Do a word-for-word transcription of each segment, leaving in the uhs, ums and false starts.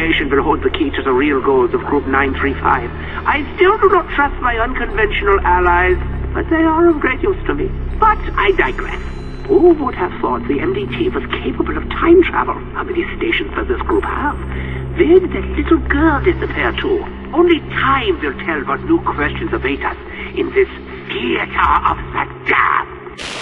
radiation will hold the key to the real goals of Group nine three five. I still do not trust my unconventional allies, but they are of great use to me. But I digress. Who would have thought the M D T was capable of time travel? How many stations does this group have? Where did that little girl disappear to? Only time will tell what new questions await us in this theater of the damned.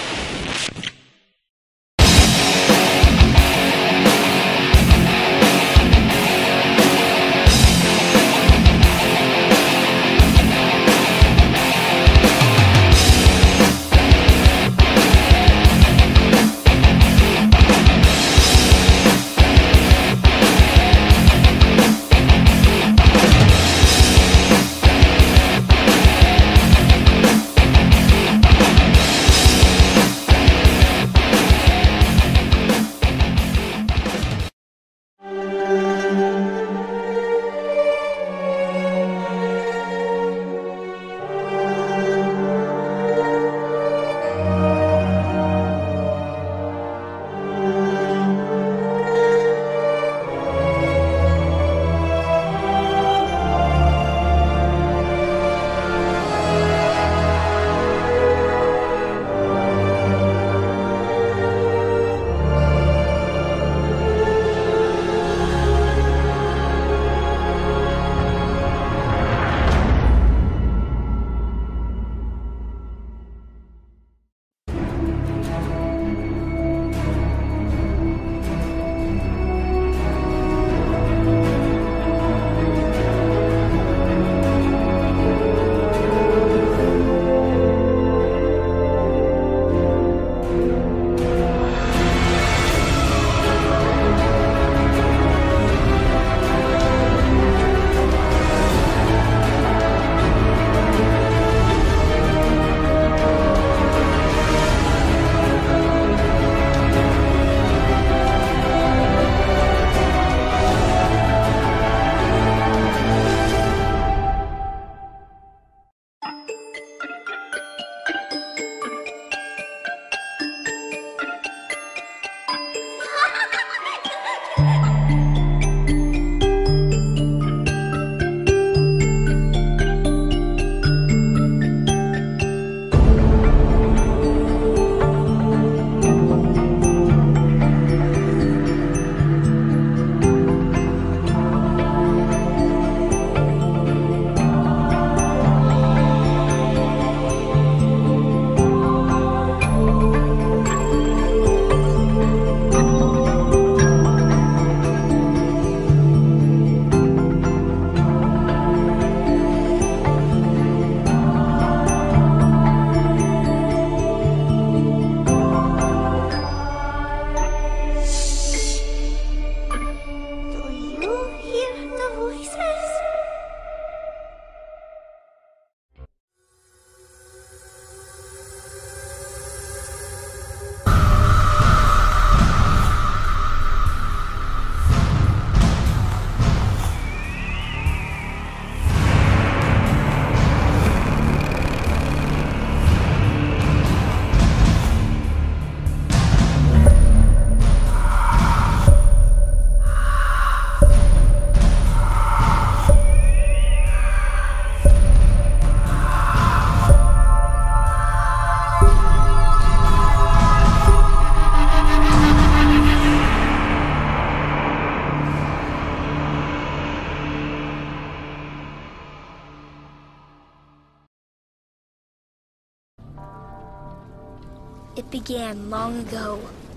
It began long ago,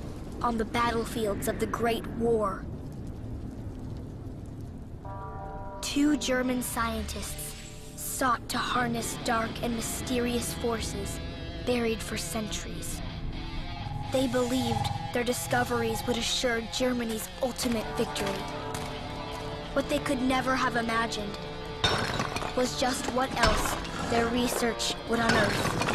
on the battlefields of the Great War. Two German scientists sought to harness dark and mysterious forces buried for centuries. They believed their discoveries would assure Germany's ultimate victory. What they could never have imagined was just what else their research would unearth.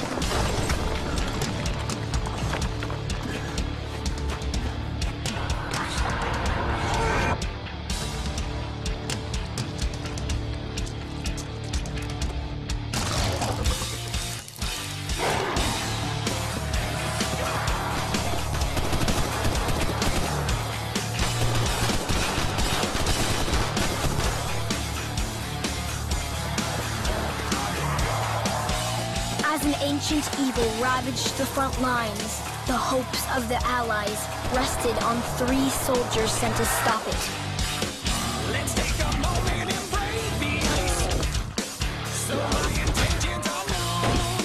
As an ancient evil ravaged the front lines, the hopes of the Allies rested on three soldiers sent to stop it. Let's take a moment and break the ice. So my intentions are wrong.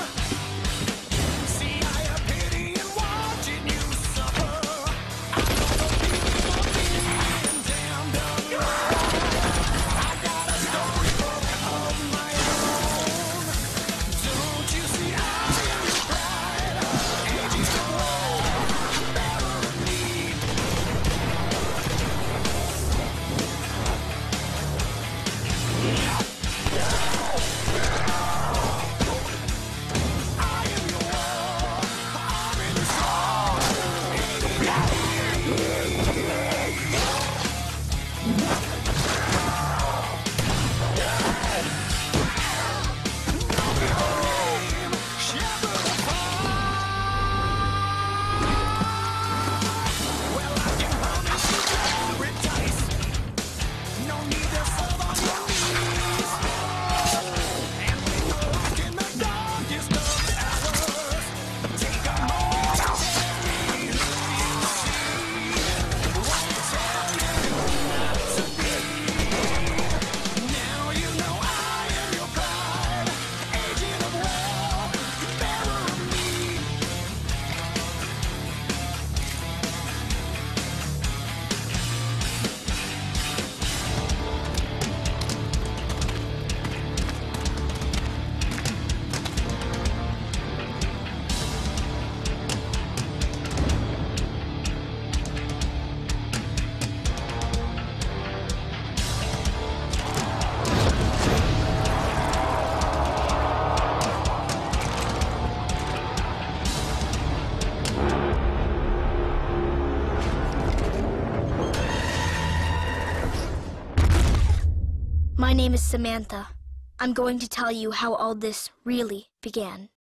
See, I have pity in watching you suffer. I know the feeling of being damned alone. I got a storybook of my own. Don't you see I am your pride? Ages of war, bearer of need. My name is Samantha. I'm going to tell you how all this really began.